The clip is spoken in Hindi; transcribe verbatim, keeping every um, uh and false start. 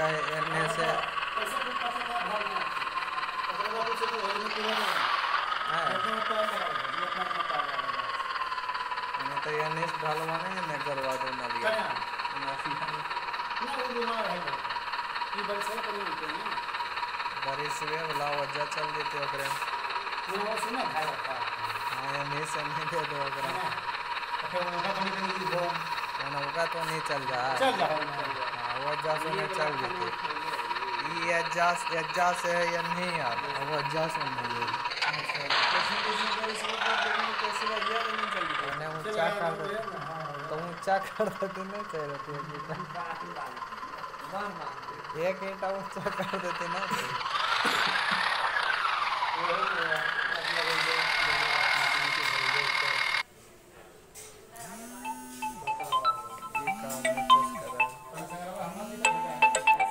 कहे एने से तो एने से ढलवा नहीं है करवा दो ना लिया बारिश हुए वाला वजह चल देते ओकरे हाँ एने से नहीं दे दो ओकरा नौका तो नहीं चल रहा है हाँ वजह से नहीं चल देते ये अज्जा अज्जा से है या नहीं यार वजह से नहीं है ऊंचा कर देते तो ऊंचा कर देते नहीं चाहिए रहती एक ईंटा ऊंचा कर देते ना